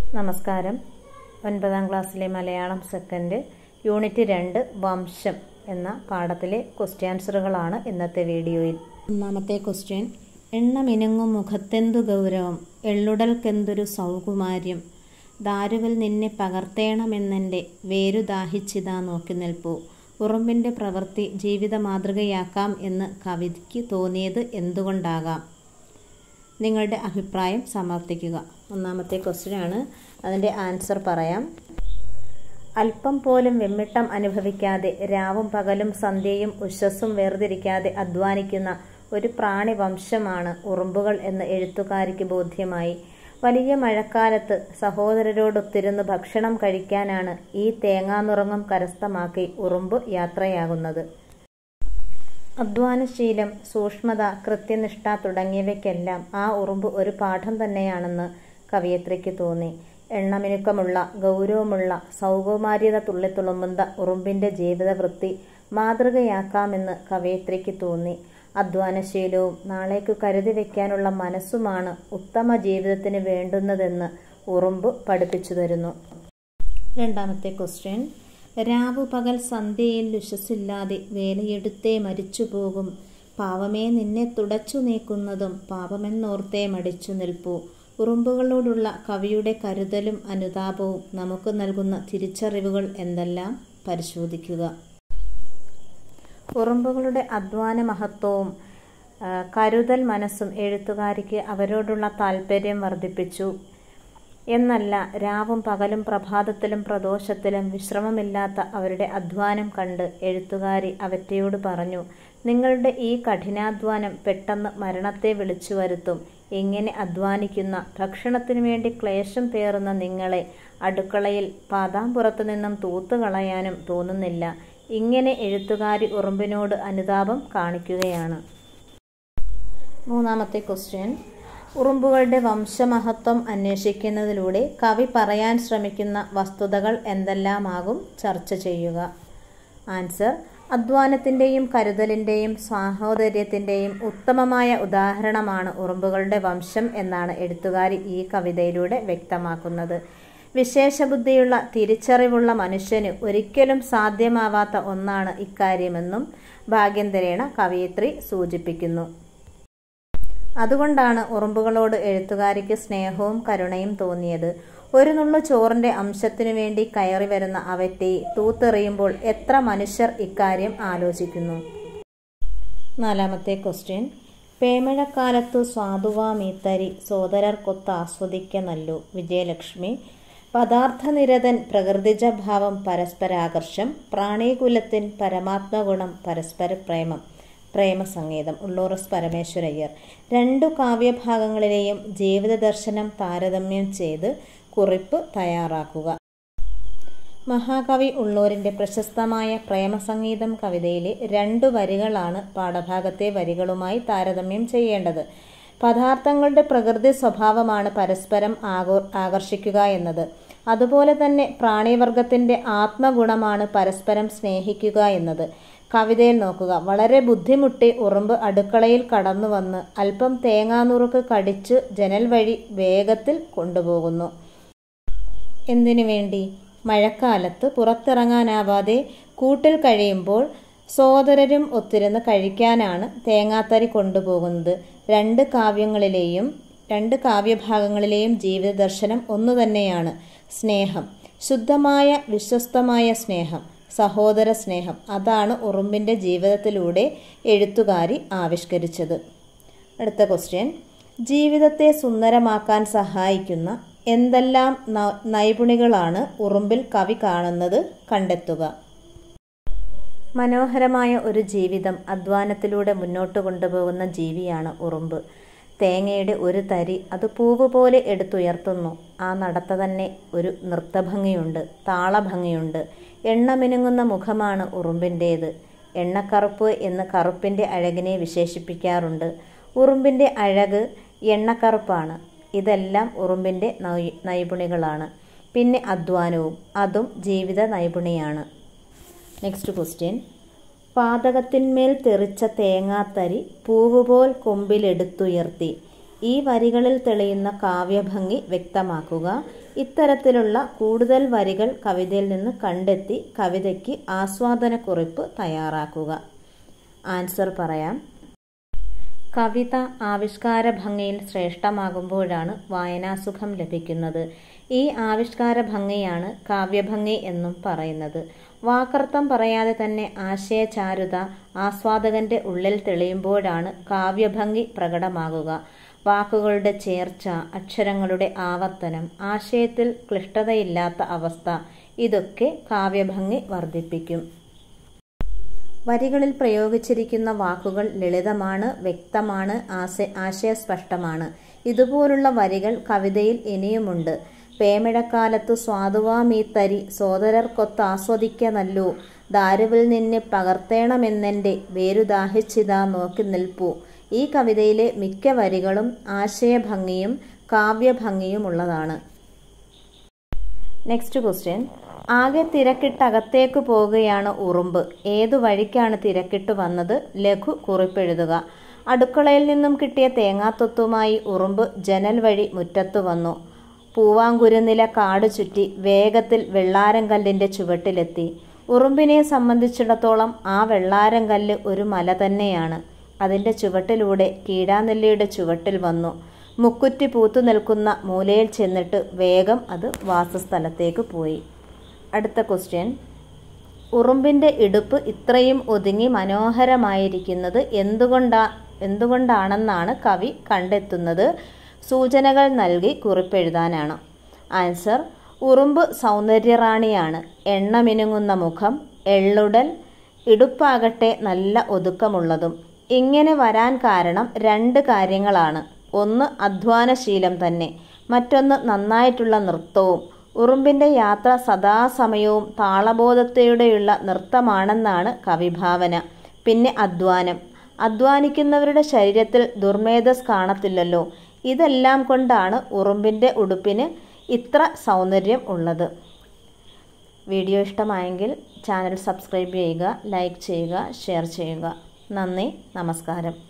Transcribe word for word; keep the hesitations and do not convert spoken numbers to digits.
നമസ്കാരം. ഒൻപതാം ക്ലാസ്സിലെ മലയാളം സെക്കൻഡ് യൂണിറ്റ് രണ്ട് വംശം എന്ന പാഠത്തിലെ ക്വസ്റ്റ്യൻ ആൻസറുകളാണ് ഇന്നത്തെ വീഡിയോയിൽ. ഒന്നാമത്തെ ക്വസ്റ്റ്യൻ: എണ്ണമിനുങ്ങും മുഖത്തെന്തു ഗൗരവം, എള്ളുടൽക്കെന്തൊരു സൗകുമാര്യം, ദാരുവിൽ നിന്നെ പകർത്തേണമെന്നെൻ്റെ വേരു ദാഹിച്ചിതാ നോക്കി നിൽപ്പൂ. ഉറുമ്പിൻ്റെ പ്രവൃത്തി ജീവിത മാതൃകയാക്കാം എന്ന് കവിക്ക് തോന്നിയത് എന്തുകൊണ്ടാകാം? നിങ്ങളുടെ അഭിപ്രായം സമർത്ഥിക്കുക. ഒന്നാമത്തെ ക്വസ്റ്റ്യനാണ്. അതിൻ്റെ ആൻസർ പറയാം. അല്പം പോലും വെമ്മിട്ടം അനുഭവിക്കാതെ രാവും പകലും സന്ധ്യയും ഉഷസ്സും വേർതിരിക്കാതെ അധ്വാനിക്കുന്ന ഒരു പ്രാണി വംശമാണ് ഉറുമ്പുകൾ എന്ന് എഴുത്തുകാരിക്ക് ബോധ്യമായി. വലിയ മഴക്കാലത്ത് സഹോദരരോടൊത്തിരുന്ന് ഭക്ഷണം കഴിക്കാനാണ് ഈ തേങ്ങാനുറങ്ങും കരസ്ഥമാക്കി ഉറുമ്പ് യാത്രയാകുന്നത്. അധ്വാനശീലം, സൂക്ഷ്മത, കൃത്യനിഷ്ഠ തുടങ്ങിയവയ്ക്കെല്ലാം ആ ഉറുമ്പ് ഒരു പാഠം തന്നെയാണെന്ന് കവയിത്രിക്ക് തോന്നി. എണ്ണമിനുക്കമുള്ള, ഗൗരവമുള്ള, സൗകുമാര്യത തുള്ളിത്തുളുമ്പുന്ന ഉറുമ്പിൻ്റെ ജീവിതവൃത്തി മാതൃകയാക്കാമെന്ന് കവയിത്രിക്ക് തോന്നി. അധ്വാനശീലവും നാളേക്കു കരുതി വയ്ക്കാനുള്ള മനസ്സുമാണ് ഉത്തമ ജീവിതത്തിന് വേണ്ടുന്നതെന്ന് ഉറുമ്പ് പഠിപ്പിച്ചു തരുന്നു. രണ്ടാമത്തെ ക്വസ്റ്റ്യൻ: രാവു പകൽ സന്ധ്യയിൽ ഉഷസ്സില്ലാതെ വേലയെടുത്തേ മരിച്ചു പോകും. പാവമേ നിന്നെ തുടച്ചു നീക്കുന്നതും പാപമെന്നോർത്തേ മടിച്ചു നിൽപ്പൂ. ഉറുമ്പുകളോടുള്ള കവിയുടെ കരുതലും അനുതാപവും നമുക്ക് നൽകുന്ന തിരിച്ചറിവുകൾ എന്തെല്ലാം പരിശോധിക്കുക. ഉറുമ്പുകളുടെ അധ്വാന മഹത്വവും കരുതൽ മനസ്സും എഴുത്തുകാരിക്ക് അവരോടുള്ള താല്പര്യം വർദ്ധിപ്പിച്ചു. എന്നല്ല, രാവും പകലും പ്രഭാതത്തിലും പ്രദോഷത്തിലും വിശ്രമമില്ലാത്ത അവരുടെ അധ്വാനം കണ്ട് എഴുത്തുകാരി അവറ്റയോട് പറഞ്ഞു: നിങ്ങളുടെ ഈ കഠിനാധ്വാനം പെട്ടെന്ന് മരണത്തെ വിളിച്ചു വരുത്തും. ഇങ്ങനെ അധ്വാനിക്കുന്ന, ഭക്ഷണത്തിനു വേണ്ടി ക്ലേശം പേറുന്ന നിങ്ങളെ അടുക്കളയിൽ പാതാമ്പുറത്തു നിന്നും തൂത്തുകളയാനും തോന്നുന്നില്ല. ഇങ്ങനെ എഴുത്തുകാരി ഉറുമ്പിനോട് അനുതാപം കാണിക്കുകയാണ്. മൂന്നാമത്തെ ക്വസ്റ്റ്യൻ: ഉറുമ്പുകളുടെ വംശമഹത്വം അന്വേഷിക്കുന്നതിലൂടെ കവി പറയാൻ ശ്രമിക്കുന്ന വസ്തുതകൾ എന്തെല്ലാമാകും ചർച്ച ചെയ്യുക. ആൻസർ: അധ്വാനത്തിൻ്റെയും കരുതലിൻ്റെയും സാഹോദര്യത്തിൻ്റെയും ഉത്തമമായ ഉദാഹരണമാണ് ഉറുമ്പുകളുടെ വംശം എന്നാണ് എഴുത്തുകാരി ഈ കവിതയിലൂടെ വ്യക്തമാക്കുന്നത്. വിശേഷബുദ്ധിയുള്ള, തിരിച്ചറിവുള്ള മനുഷ്യന് ഒരിക്കലും സാധ്യമാവാത്ത ഒന്നാണ് ഇക്കാര്യമെന്നും ഭാഗ്യന്തരേണ കവയിത്രി സൂചിപ്പിക്കുന്നു. അതുകൊണ്ടാണ് ഉറുമ്പുകളോട് എഴുത്തുകാരിക്ക് സ്നേഹവും കരുണയും തോന്നിയത്. ഒരു നുള്ളു ചോറിൻ്റെ അംശത്തിനു വേണ്ടി കയറി വരുന്ന അവറ്റയെ തൂത്തെറിയുമ്പോൾ എത്ര മനുഷ്യർ ഇക്കാര്യം ആലോചിക്കുന്നു. നാലാമത്തെ ക്വസ്റ്റ്യൻ: പേമഴക്കാലത്തു സ്വാദുവാമീത്തരി സോദരർക്കൊത്ത് ആസ്വദിക്ക നല്ലു. വിജയലക്ഷ്മി. പദാർത്ഥനിരതൻ പ്രകൃതിജ ഭാവം പരസ്പരാകർഷം, പ്രാണീകുലത്തിൻ പരമാത്മഗുണം പരസ്പര പ്രേമം. പ്രേമസംഗീതം. ഉള്ളൂറസ് പരമേശ്വരയ്യർ. രണ്ടു കാവ്യഭാഗങ്ങളിലെയും ജീവിത ദർശനം താരതമ്യം ചെയ്ത് കുറിപ്പ് തയ്യാറാക്കുക. മഹാകവി ഉള്ളൂരിൻ്റെ പ്രശസ്തമായ പ്രേമസംഗീതം കവിതയിലെ രണ്ടു വരികളാണ് പാഠഭാഗത്തെ വരികളുമായി താരതമ്യം ചെയ്യേണ്ടത്. പദാർത്ഥങ്ങളുടെ പ്രകൃതി സ്വഭാവമാണ് പരസ്പരം ആകോ ആകർഷിക്കുക എന്നത്. അതുപോലെ തന്നെ പ്രാണിവർഗത്തിൻ്റെ ആത്മഗുണമാണ് പരസ്പരം സ്നേഹിക്കുക എന്നത്. കവിതയിൽ നോക്കുക. വളരെ ബുദ്ധിമുട്ടി ഉറുമ്പ് അടുക്കളയിൽ കടന്നു വന്ന് അല്പം തേങ്ങാനുറുക്ക് കടിച്ചു ജനൽ വഴി വേഗത്തിൽ കൊണ്ടുപോകുന്നു. എന്തിനു വേണ്ടി? മഴക്കാലത്ത് പുറത്തിറങ്ങാനാവാതെ കൂട്ടിൽ കഴിയുമ്പോൾ സോദരരും ഒത്തിരുന്ന് കഴിക്കാനാണ് തേങ്ങാത്തരി കൊണ്ടുപോകുന്നത്. രണ്ട് കാവ്യങ്ങളിലെയും രണ്ട് കാവ്യഭാഗങ്ങളിലെയും ജീവിത ദർശനം ഒന്നു തന്നെയാണ്: സ്നേഹം, ശുദ്ധമായ വിശ്വസ്തമായ സ്നേഹം, സഹോദര സ്നേഹം. അതാണ് ഉറുമ്പിൻ്റെ ജീവിതത്തിലൂടെ എഴുത്തുകാരി ആവിഷ്കരിച്ചത്. അടുത്ത ക്വസ്റ്റ്യൻ: ജീവിതത്തെ സുന്ദരമാക്കാൻ സഹായിക്കുന്ന എന്തെല്ലാം നൈപുണികളാണ് ഉറുമ്പിൽ കവി കാണുന്നത്? കണ്ടെത്തുക. മനോഹരമായ ഒരു ജീവിതം അധ്വാനത്തിലൂടെ മുന്നോട്ട് കൊണ്ടുപോകുന്ന ജീവിയാണ് ഉറുമ്പ്. തേങ്ങയുടെ ഒരു തരി അത് പൂവ് പോലെ എടുത്തുയർത്തുന്നു. ആ നടത്ത തന്നെ ഒരു നൃത്തഭംഗിയുണ്ട്, താളഭംഗിയുണ്ട്. എണ്ണമിനുങ്ങുന്ന മുഖമാണ് ഉറുമ്പിൻ്റേത്. എണ്ണക്കറുപ്പ് എന്ന് കറുപ്പിൻ്റെ അഴകിനെ വിശേഷിപ്പിക്കാറുണ്ട്. ഉറുമ്പിൻ്റെ അഴക് എണ്ണക്കറുപ്പാണ്. ഇതെല്ലാം ഉറുമ്പിൻ്റെ നൈ നൈപുണികളാണ്. പിന്നെ അധ്വാനവും, അതും ജീവിത നൈപുണിയാണ്. Next question: പാതകത്തിന്മേൽ തെറിച്ച തേങ്ങാത്തരി പൂവുപോൽ കൊമ്പിലെടുത്തുയർത്തി. ഈ വരികളിൽ തെളിയുന്ന കാവ്യഭംഗി വ്യക്തമാക്കുക. ഇത്തരത്തിലുള്ള കൂടുതൽ വരികൾ കവിതയിൽ നിന്ന് കണ്ടെത്തി കവിതയ്ക്ക് ആസ്വാദനക്കുറിപ്പ് തയ്യാറാക്കുക. ആൻസർ പറയാം. കവിത ആവിഷ്കാര ഭംഗിയിൽ ശ്രേഷ്ഠമാകുമ്പോഴാണ് വായനാസുഖം ലഭിക്കുന്നത്. ഈ ആവിഷ്കാര ഭംഗിയാണ് കാവ്യഭംഗി എന്നും പറയുന്നത്. വാക്കർത്ഥം പറയാതെ തന്നെ ആശയചാരുത ആസ്വാദകന്റെ ഉള്ളിൽ തെളിയുമ്പോഴാണ് കാവ്യഭംഗി പ്രകടമാകുക. വാക്കുകളുടെ ചേർച്ച, അക്ഷരങ്ങളുടെ ആവർത്തനം, ആശയത്തിൽ ക്ലിഷ്ടതയില്ലാത്ത അവസ്ഥ, ഇതൊക്കെ കാവ്യഭംഗി വർദ്ധിപ്പിക്കും. വരികളിൽ പ്രയോഗിച്ചിരിക്കുന്ന വാക്കുകൾ ലളിതമാണ്, വ്യക്തമാണ്, ആശയ ആശയസ്പഷ്ടമാണ്. ഇതുപോലുള്ള വരികൾ കവിതയിൽ ഇനിയുമുണ്ട്. പേമിഴക്കാലത്തു സ്വാതുവാമീത്തരി സോദരർക്കൊത്താസ്വദിക്ക നല്ലു, ദാരുവിൽ നിന്ന് പകർത്തേണമെന്നെൻ്റെ വേരുദാഹിച്ചിതാ നോക്കി നിൽപ്പു. ഈ കവിതയിലെ മിക്ക വരികളും ആശയഭംഗിയും കാവ്യഭംഗിയുമുള്ളതാണ്. Next question. ആകെ തിരക്കിട്ടകത്തേക്ക് പോകുകയാണ് ഉറുമ്പ്. ഏതു വഴിക്കാണ് തിരക്കിട്ട് വന്നത്? ലഘു കുറിപ്പെഴുതുക. അടുക്കളയിൽ നിന്നും കിട്ടിയ തേങ്ങാത്തൊത്തുമായി ഉറുമ്പ് ജനൽ വഴി മുറ്റത്തു വന്നു. പൂവാങ്കുരുനില കാട് ചുറ്റി വേഗത്തിൽ വെള്ളാരംകല്ലിൻ്റെ ചുവട്ടിലെത്തി. ഉറുമ്പിനെ സംബന്ധിച്ചിടത്തോളം ആ വെള്ളാരംകല്ല് ഒരു മല തന്നെയാണ്. അതിൻ്റെ ചുവട്ടിലൂടെ കീഴാനെല്ലിയുടെ ചുവട്ടിൽ വന്നു. മുക്കുറ്റി പൂത്തു നിൽക്കുന്ന മൂലയിൽ ചെന്നിട്ട് വേഗം അത് വാസസ്ഥലത്തേക്ക് പോയി. അടുത്ത ക്വസ്റ്റ്യൻ. ഉറുമ്പിൻ്റെ ഇടുപ്പ് ഇത്രയും ഒതുങ്ങി മനോഹരമായിരിക്കുന്നത് എന്തുകൊണ്ടാ എന്തുകൊണ്ടാണെന്നാണ് കവി കണ്ടെത്തുന്നത്? സൂചനകൾ നൽകി കുറിപ്പെഴുതാനാണ്. ആൻസർ. ഉറുമ്പ് സൗന്ദര്യറാണിയാണ്. എണ്ണമിനുങ്ങുന്ന മുഖം, എള്ളുടൽ, ഇടുപ്പാകട്ടെ നല്ല ഒതുക്കമുള്ളതും. ഇങ്ങനെ വരാൻ കാരണം രണ്ട് കാര്യങ്ങളാണ്. ഒന്ന് അധ്വാനശീലം തന്നെ, മറ്റൊന്ന് നന്നായിട്ടുള്ള നൃത്തവും. ഉറുമ്പിൻ്റെ യാത്ര സദാസമയവും താളബോധത്തോടെയുള്ള നൃത്തമാണെന്നാണ് കവിഭാവന. പിന്നെ അധ്വാനം. അധ്വാനിക്കുന്നവരുടെ ശരീരത്തിൽ ദുർമേധസ് കാണത്തില്ലല്ലോ. ഇതെല്ലാം കൊണ്ടാണ് ഉറുമ്പിൻ്റെ ഉടുപ്പിന് ഇത്ര സൗന്ദര്യം ഉള്ളത്. വീഡിയോ ഇഷ്ടമായെങ്കിൽ ചാനൽ സബ്സ്ക്രൈബ് ചെയ്യുക, ലൈക്ക് ചെയ്യുക, ഷെയർ ചെയ്യുക. നന്ദി, നമസ്കാരം.